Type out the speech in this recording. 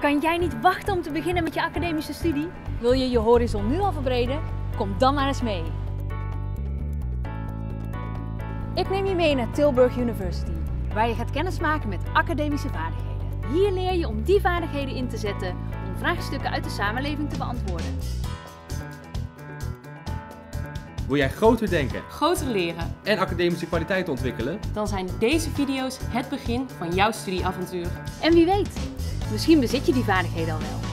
Kan jij niet wachten om te beginnen met je academische studie? Wil je je horizon nu al verbreden? Kom dan maar eens mee. Ik neem je mee naar Tilburg University, waar je gaat kennismaken met academische vaardigheden. Hier leer je om die vaardigheden in te zetten om vraagstukken uit de samenleving te beantwoorden. Wil jij groter denken Groter leren? en academische kwaliteit ontwikkelen? Dan zijn deze video's het begin van jouw studieavontuur. En wie weet, misschien bezit je die vaardigheden al wel.